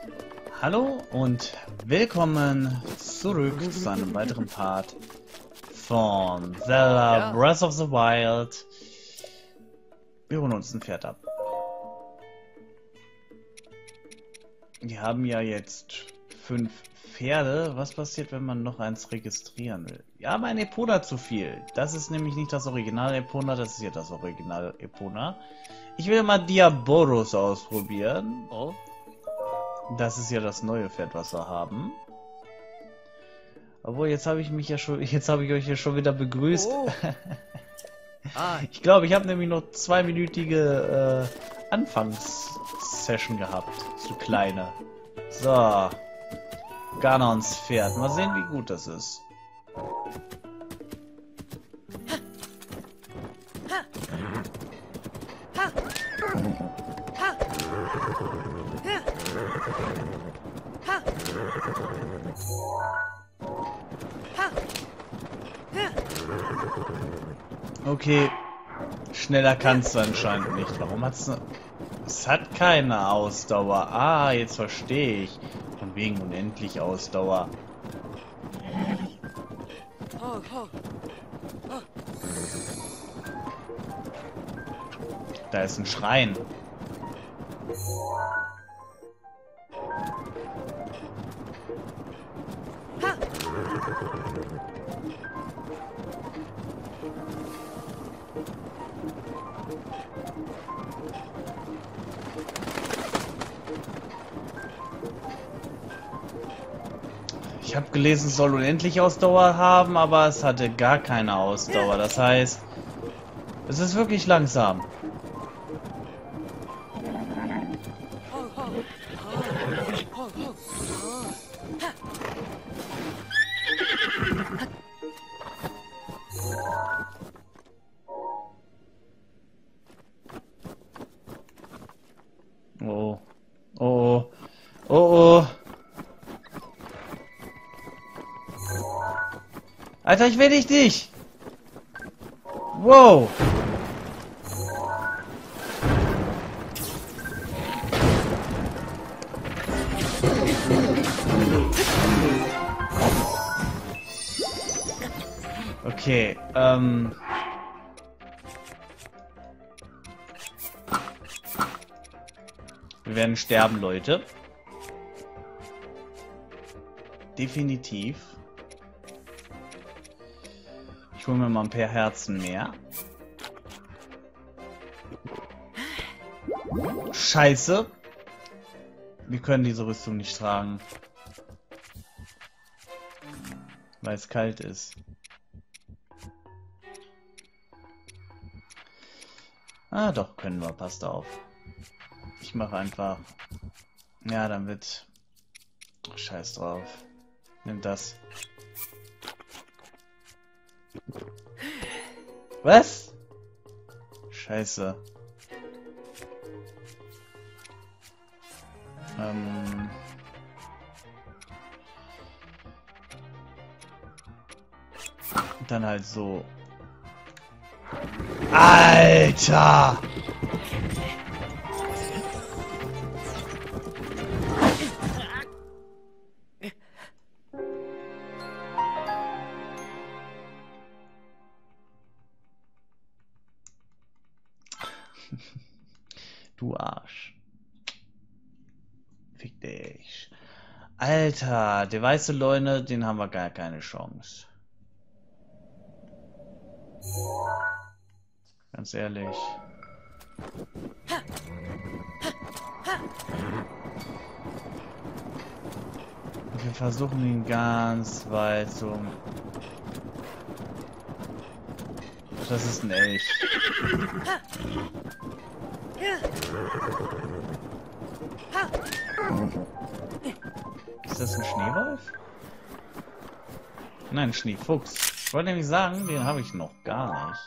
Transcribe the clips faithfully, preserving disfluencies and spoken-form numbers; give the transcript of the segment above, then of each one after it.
Hallo und willkommen zurück zu einem weiteren Part von Zelda Ja. Breath of the Wild. Wir holen uns ein Pferd ab. Wir haben ja jetzt fünf Pferde. Was passiert, wenn man noch eins registrieren will? Wir haben ein Epona zu viel. Das ist nämlich nicht das Original Epona, das ist ja das Original Epona. Ich will mal Diaboros ausprobieren. Oh. Das ist ja das neue Pferd, was wir haben. Obwohl, jetzt habe ich mich ja schon, jetzt habe ich euch ja schon wieder begrüßt. Oh. Ah, Ich glaube, ich habe nämlich noch zweiminütige äh, Anfangssession gehabt. So kleine. So. Ganons Pferd. Mal sehen, wie gut das ist. Okay. Schneller kannst du anscheinend nicht. Warum hat's ne... Es hat keine Ausdauer. Ah, jetzt verstehe ich. Von wegen unendlich Ausdauer. oh, oh. Da ist ein Schrein. Ich habe gelesen, es soll unendlich Ausdauer haben, aber es hatte gar keine Ausdauer. Das heißt, es ist wirklich langsam. Oh. Oh. Oh. Oh. Alter, ich will dich nicht! Wow! Okay, ähm... wir werden sterben, Leute. Definitiv. Ich hole mir mal ein paar Herzen mehr. Scheiße. Wir können diese Rüstung nicht tragen. Weil es kalt ist. Ah, doch, können wir. Passt auf. Ich mache einfach... Ja, dann wird... Scheiß drauf. Nimm das. Was? Scheiße. Ähm... Dann halt so. Alter! Du Arsch. Fick dich. Alter, der weiße Leune, den haben wir gar keine Chance. Ganz ehrlich. Wir versuchen ihn ganz weit zu... Das ist ein Elch. Ist das ein Schneewolf? Nein, ein Schneefuchs. Ich wollte nämlich sagen, den habe ich noch gar nicht.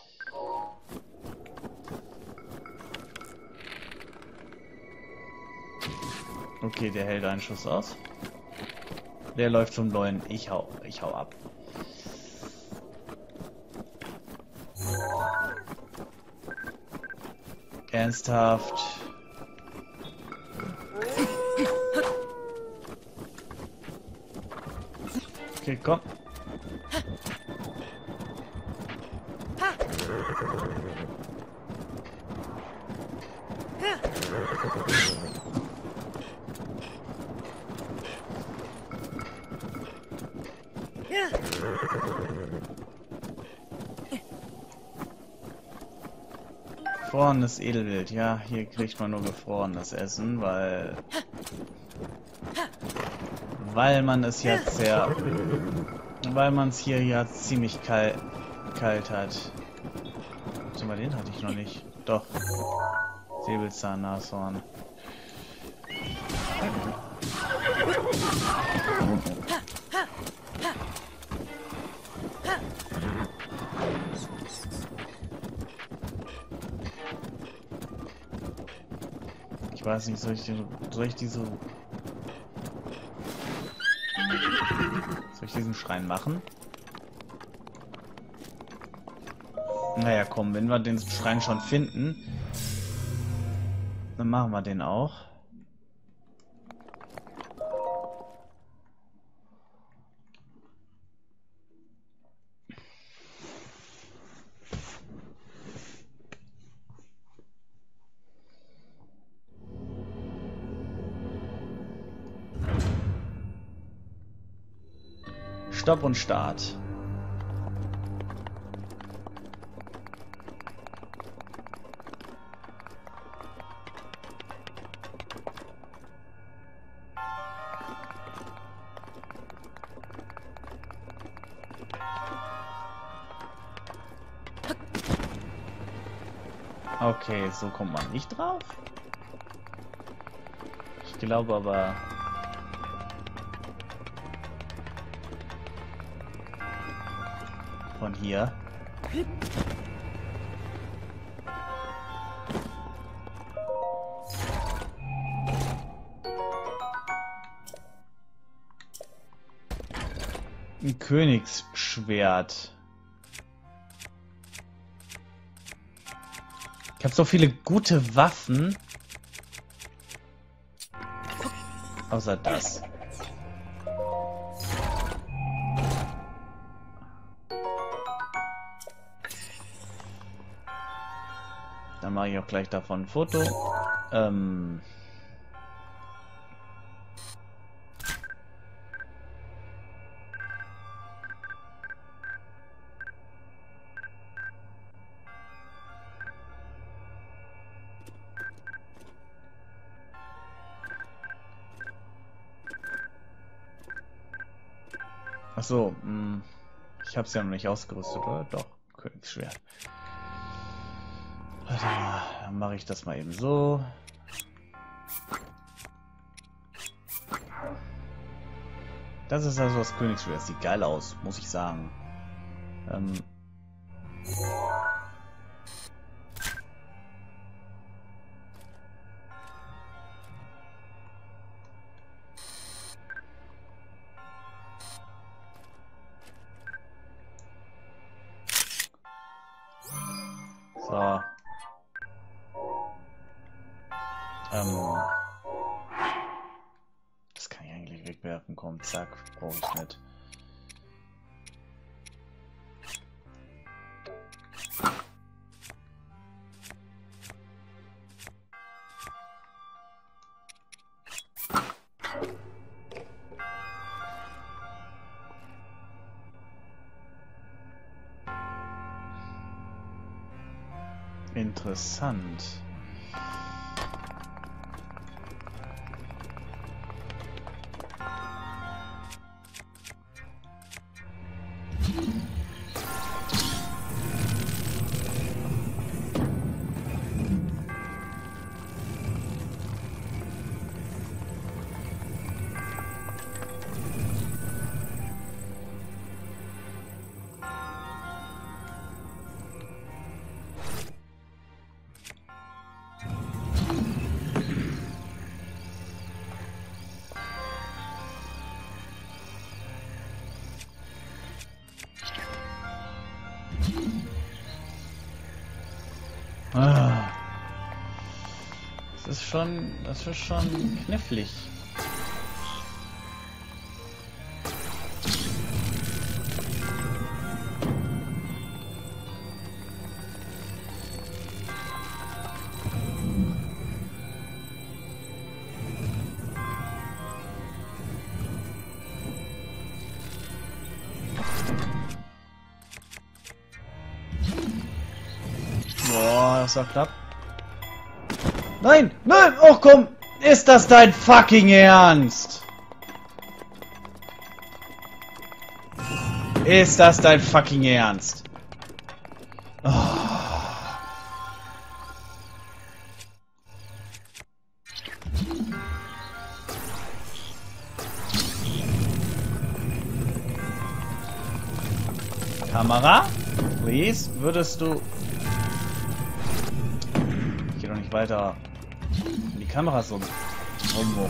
Okay, der hält einen Schuss aus. Der läuft zum Neuen. Ich hau, ich hau ab. Ernsthaft. Okay, komm. Gefrorenes Edelwild. Ja, hier kriegt man nur gefrorenes Essen, weil... Weil man es jetzt sehr... Weil man es hier ja ziemlich kalt, kalt hat. Warte mal, den hatte ich noch nicht. Doch. Säbelzahn-Nashorn. Ich weiß nicht, soll ich, den, soll ich diese... Soll ich diesen Schrein machen? Naja, komm, wenn wir den Schrein schon finden, dann machen wir den auch. Stopp und Start. Okay, so kommt man nicht drauf. Ich glaube aber... Von hier. Ein Königsschwert. Ich habe so viele gute Waffen. Außer das. Dann mache ich auch gleich davon ein Foto. Ähm... Ach so, mh, ich habe es ja noch nicht ausgerüstet, oder? Doch, Königsschwert. Warte mal, dann mache ich das mal eben so. Das ist also das Königsschwert. Sieht geil aus, muss ich sagen. Ähm So. Ähm. Das kann ich eigentlich wegwerfen. Komm, zack, brauche ich nicht. Interessant. Ah. Das ist schon, das ist schon knifflig. das war knapp. Nein! Nein! Oh komm! Ist das dein fucking Ernst? Ist das dein fucking Ernst? Oh. Kamera? Please? Würdest du... Ich geh doch nicht weiter. Die Kamera so rummuckt.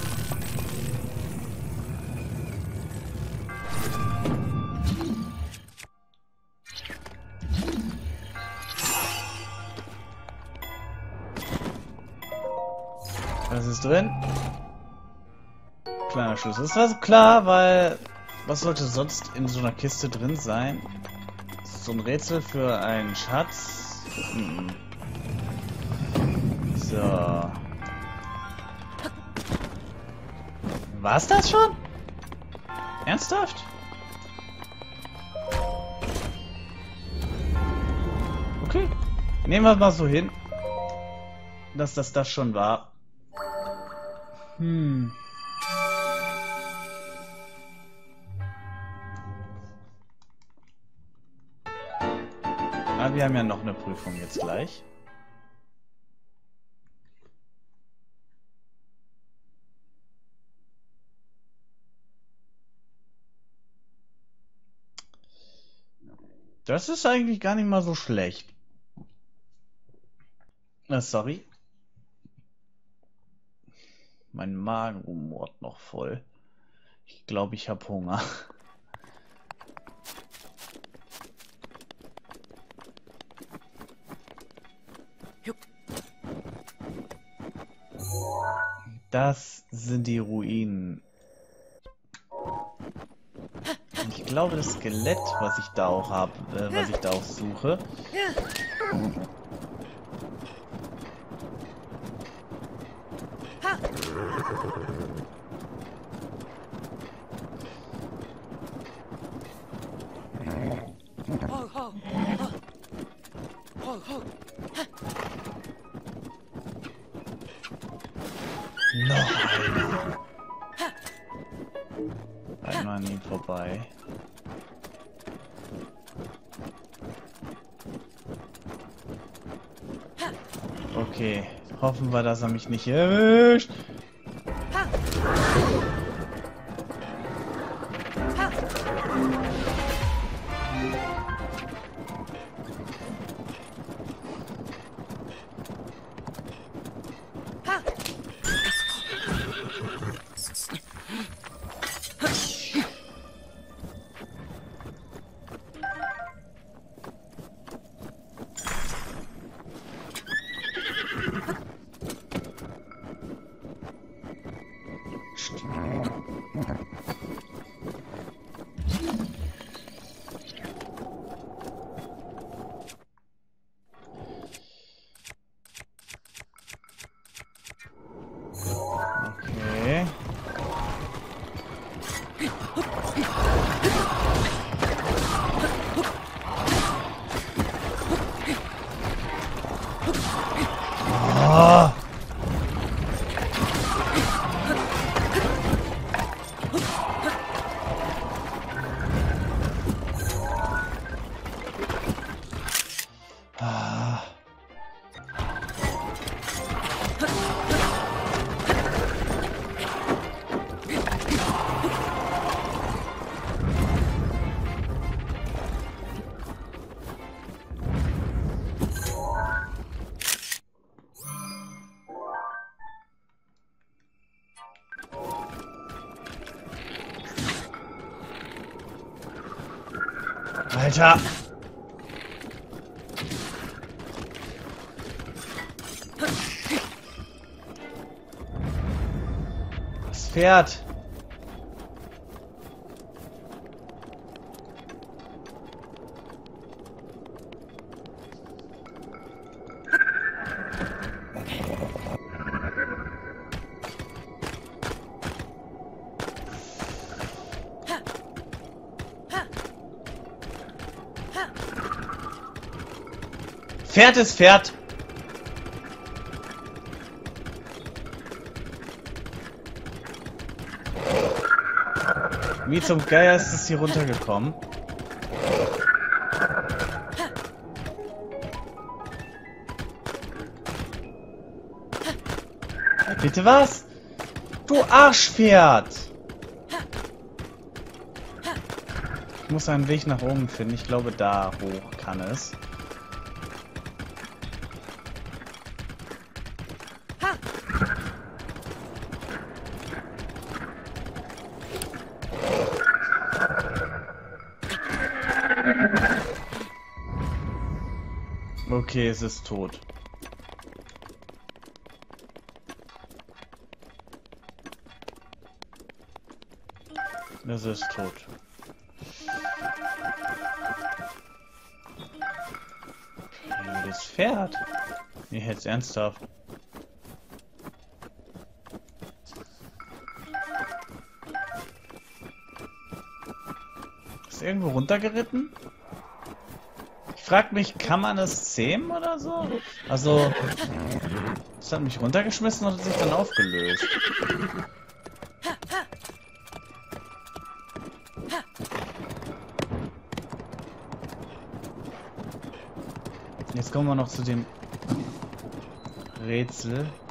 Was ist drin? Kleiner Schlüssel. Das war so klar, weil... Was sollte sonst in so einer Kiste drin sein? So ein Rätsel für einen Schatz? Hm. So. War's das schon? Ernsthaft? Okay. Nehmen wir mal so hin, dass das das schon war. Hm. Ah, wir haben ja noch eine Prüfung jetzt gleich. Das ist eigentlich gar nicht mal so schlecht. Ah, sorry. Mein Magen rumort noch voll. Ich glaube, ich habe Hunger. Das sind die Ruinen. Ich glaube, das Skelett, was ich da auch habe, äh, was ich da auch suche. Ho, ho, ho. Ho, ho. Noch einer. Einmal an ihm vorbei. Okay, hoffen wir, dass er mich nicht erwischt. Okay. Oh. Ah. Alter! Das Pferd! Pferd ist Pferd. Wie zum Geier ist es hier runtergekommen? Bitte was? Du Arschpferd! Ich muss einen Weg nach oben finden. Ich glaube, da hoch kann es. Okay, es ist tot. Es ist tot. Das Pferd? Nee, jetzt ernsthaft. Ist irgendwo runtergeritten? Ich frag mich, kann man es zähmen oder so? Also, es hat mich runtergeschmissen und hat sich dann aufgelöst. Jetzt kommen wir noch zu dem Rätsel.